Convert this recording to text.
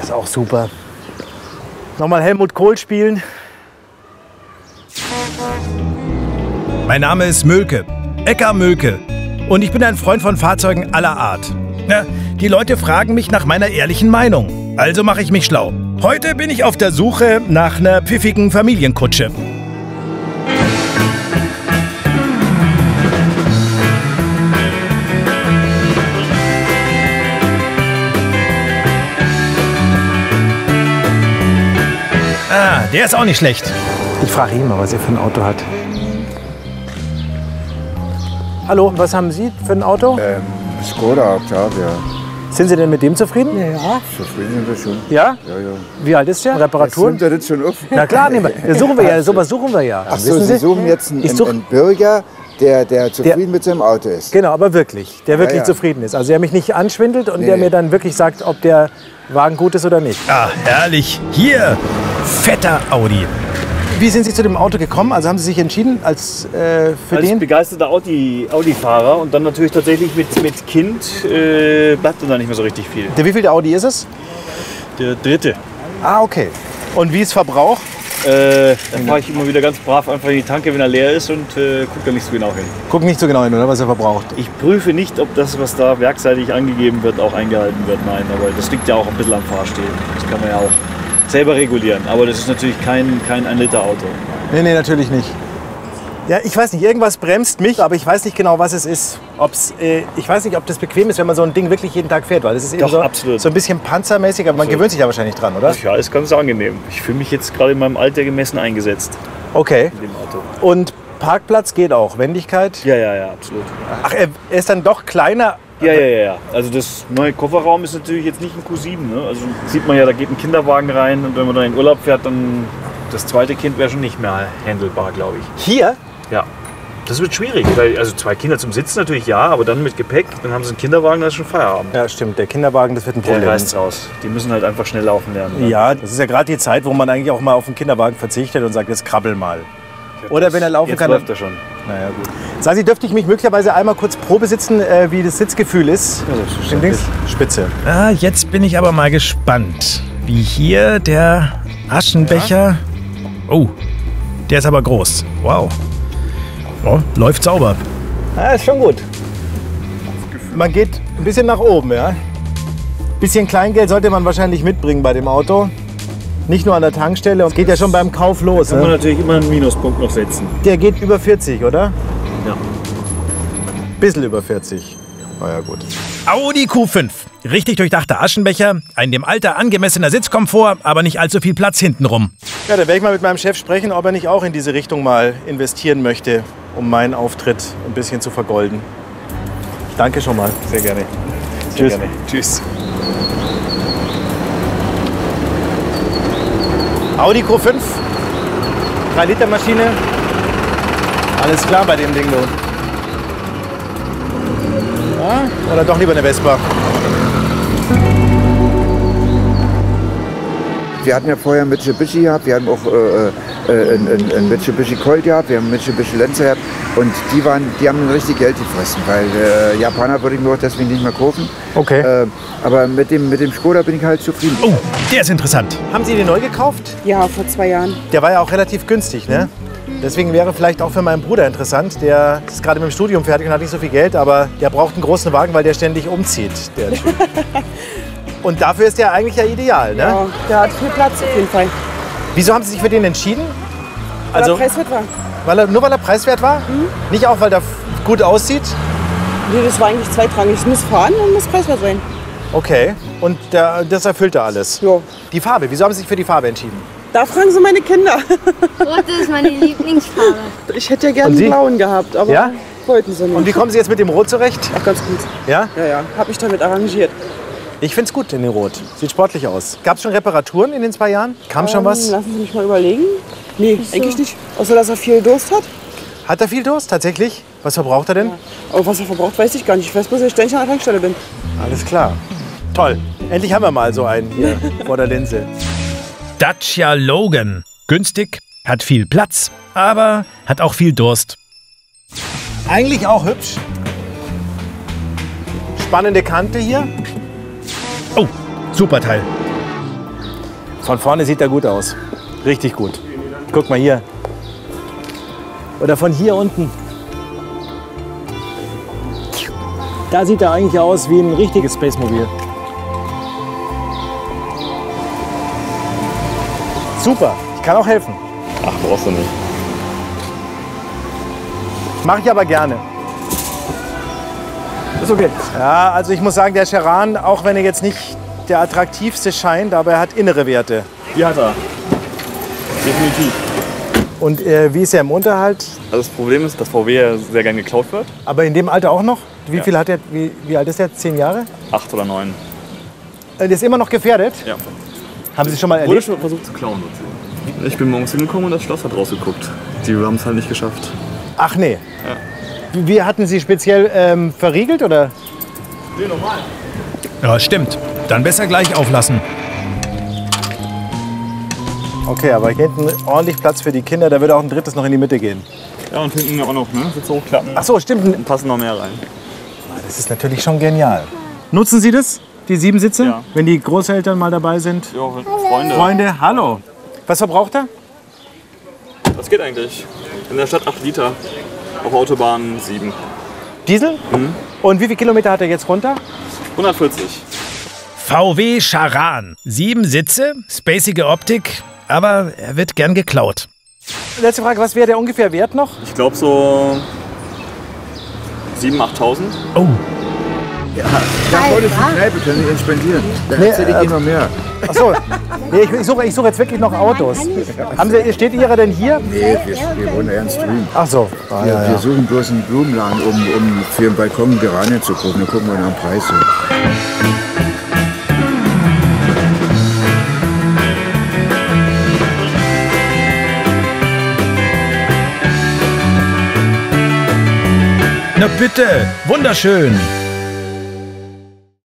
ist auch super. Nochmal Helmut Kohl spielen. Mein Name ist Mölke, Ecker Mölke. Und ich bin ein Freund von Fahrzeugen aller Art. Ja, die Leute fragen mich nach meiner ehrlichen Meinung. Also mache ich mich schlau. Heute bin ich auf der Suche nach einer pfiffigen Familienkutsche. Ah, der ist auch nicht schlecht. Ich frage ihn mal, was er für ein Auto hat. Hallo, was haben Sie für ein Auto? Skoda Octavia. Sind Sie denn mit dem zufrieden? Ja. Zufrieden sind wir schon. Ja? Ja, ja. Wie alt ist der? Reparaturen? Jetzt das schon auf. Na klar, nehmen wir. Suchen wir ja, sowas suchen wir ja. Ach so, Wissen Sie suchen jetzt einen Bürger, der zufrieden mit seinem Auto ist. Genau, aber wirklich, der wirklich ja. zufrieden ist. Also der mich nicht anschwindelt und Nee. der mir dann wirklich sagt, ob der Wagen gut ist oder nicht. Ah, herrlich. Hier, fetter Audi. Wie sind Sie zu dem Auto gekommen? Also haben Sie sich entschieden als für Als den? begeisterter Audi-Fahrer und dann natürlich tatsächlich mit Kind bleibt dann da nicht mehr so richtig viel. Der wievielte Audi ist es? Der dritte. Ah, okay. Und wie ist Verbrauch? Da fahre ich immer wieder ganz brav einfach in die Tanke, wenn er leer ist und gucke da nicht so genau hin. Guck nicht so genau hin, oder was er verbraucht. Ich prüfe nicht, ob das, was da werkseitig angegeben wird, auch eingehalten wird. Nein, aber das liegt ja auch ein bisschen am Fahrstil. Das kann man ja auch selber regulieren. Aber das ist natürlich kein 1-Liter-Auto. Nee, nee, natürlich nicht. Ja, ich weiß nicht, irgendwas bremst mich, aber ich weiß nicht genau, was es ist. Ich weiß nicht, ob das bequem ist, wenn man so ein Ding wirklich jeden Tag fährt, weil das ist eben Doch, so, absolut. so ein bisschen panzermäßig, aber man gewöhnt sich da wahrscheinlich dran, oder? Ja, ist ganz angenehm. Ich fühle mich jetzt gerade in meinem Alter gemessen eingesetzt Okay. in dem Auto. Und Parkplatz geht auch, Wendigkeit? Ja, absolut. Ach, er ist dann doch kleiner. Ja. Also das neue Kofferraum ist natürlich jetzt nicht ein Q7. Ne? Also sieht man ja, da geht ein Kinderwagen rein und wenn man dann in Urlaub fährt, dann das zweite Kind wäre schon nicht mehr handelbar, glaube ich. Hier? Ja. Das wird schwierig. Weil, also 2 Kinder zum Sitzen natürlich ja, aber dann mit Gepäck, dann haben sie einen Kinderwagen, das ist schon Feierabend. Ja, stimmt. Der Kinderwagen, das wird ein Der Problem. reißt raus. Die müssen halt einfach schnell laufen lernen. Ne? Ja, das ist ja gerade die Zeit, wo man eigentlich auch mal auf den Kinderwagen verzichtet und sagt, jetzt krabbel mal. Oder wenn er laufen Jetzt kann. läuft er schon. Naja, gut. Sagen Sie, dürfte ich mich möglicherweise einmal kurz Probe sitzen, wie das Sitzgefühl ist? Ja, Im Dings? Spitze. Ah, jetzt bin ich aber mal gespannt. Wie hier der Aschenbecher. Oh, der ist aber groß. Wow. Oh, läuft sauber. Ja, ist schon gut. Man geht ein bisschen nach oben, ja. Bisschen Kleingeld sollte man wahrscheinlich mitbringen bei dem Auto. Nicht nur an der Tankstelle. Es geht ja schon beim Kauf los. Kann man Ne? natürlich immer einen Minuspunkt noch setzen. Der geht über 40, oder? Ja. Bisschen über 40. Na ja, gut. Audi Q5. Richtig durchdachter Aschenbecher, ein dem Alter angemessener Sitzkomfort, aber nicht allzu viel Platz hintenrum. Ja, da werde ich mal mit meinem Chef sprechen, ob er nicht auch in diese Richtung mal investieren möchte, um meinen Auftritt ein bisschen zu vergolden. Danke schon mal. Sehr gerne. Tschüss. Gerne. Tschüss. Audi Q5, 3-Liter Maschine. Alles klar bei dem Ding, du. Ja? Oder doch lieber eine Vespa? Wir hatten ja vorher Mitsubishi gehabt, wir haben auch einen Mitsubishi Colt gehabt, wir haben einen Mitsubishi Lancer gehabt und die haben richtig Geld gefressen, weil Japaner würde ich mir auch deswegen nicht mehr kaufen. Okay. Aber mit dem Skoda bin ich halt zufrieden. Oh, der ist interessant. Haben Sie den neu gekauft? Ja, vor 2 Jahren. Der war ja auch relativ günstig, ne? Deswegen wäre vielleicht auch für meinen Bruder interessant. Der ist gerade mit dem Studium fertig und hat nicht so viel Geld, aber der braucht einen großen Wagen, weil der ständig umzieht. Der Typ. Und dafür ist der eigentlich ja ideal, ne? Ja, der hat viel Platz auf jeden Fall. Wieso haben Sie sich für den entschieden? Weil er preiswert war. Nur weil er preiswert war? Nicht auch, weil der gut aussieht? Nee, das war eigentlich zweitrangig. Es muss fahren und muss preiswert sein. Okay. Und das erfüllt er alles? Ja. Die Farbe, wieso haben Sie sich für die Farbe entschieden? Da fragen Sie meine Kinder. Rot ist meine Lieblingsfarbe. Ich hätte ja gerne Und Sie? einen blauen gehabt, aber Ja? wollten sie nicht. Und wie kommen Sie jetzt mit dem Rot zurecht? Ach, ganz gut. Ja? Ja. Hab mich damit arrangiert. Ich finde es gut in den Rot. Sieht sportlich aus. Gab es schon Reparaturen in den 2 Jahren? Kam schon was? Lassen Sie mich mal überlegen. Nee, eigentlich nicht. Außer, dass er viel Durst hat. Hat er viel Durst tatsächlich? Was verbraucht er denn? Aber was er verbraucht, weiß ich gar nicht. Ich weiß bloß, dass ich ständig an der Tankstelle bin. Alles klar. Toll. Endlich haben wir mal so einen hier vor der Linse. Dacia Logan. Günstig, hat viel Platz, aber hat auch viel Durst. Eigentlich auch hübsch. Spannende Kante hier. Oh, super Teil. Von vorne sieht er gut aus. Richtig gut. Guck mal hier. Oder von hier unten. Da sieht er eigentlich aus wie ein richtiges Spacemobil. Super, ich kann auch helfen. Ach, brauchst du nicht. Mache ich aber gerne. Ist okay. Ja, also ich muss sagen, der Charan, auch wenn er jetzt nicht der attraktivste scheint, aber er hat innere Werte. Die hat er. Definitiv. Und wie ist er im Unterhalt? Also das Problem ist, dass VW ja sehr gern geklaut wird. Aber in dem Alter auch noch? Wie Ja. viel hat er? Wie alt ist er? 10 Jahre? 8 oder 9. Der ist immer noch gefährdet? Ja. Haben Sie schon mal Wurde erlebt? schon versucht zu klauen. Ich bin morgens hingekommen und das Schloss hat rausgeguckt. Die haben es halt nicht geschafft. Ach nee. Wie hatten Sie speziell verriegelt oder? Nee, normal. Ja, stimmt. Dann besser gleich auflassen. Okay, aber hier hinten ordentlich Platz für die Kinder. Da würde auch ein drittes noch in die Mitte gehen. Ja, und hinten auch noch, ne? Sitze hochklappen. Ach so, stimmt. Dann passen noch mehr rein. Das ist natürlich schon genial. Nutzen Sie das, die 7 Sitze? Ja. Wenn die Großeltern mal dabei sind? Ja, Freunde. Freunde, hallo. Was verbraucht er? Das geht eigentlich. In der Stadt 8 Liter. Auf Autobahn 7. Diesel? Und wie viele Kilometer hat er jetzt runter? 140. VW Charan. 7 Sitze, spacige Optik, aber er wird gern geklaut. Letzte Frage, was wäre der ungefähr wert noch? Ich glaube so 7.000, 8.000. Oh, Da wollte ich die Kneipe, können Sie ihn spendieren. Da erzähle ich Ihnen noch mehr. Ach so. Nee, ich suche jetzt wirklich noch Autos. Haben Sie, steht Ihre denn hier? Nee, wir wohnen ernst drüben. Ach so. Wir suchen bloß einen Blumenladen, um für den Balkon Geranien zu gucken. Da gucken wir nach dem Preis. na bitte, wunderschön.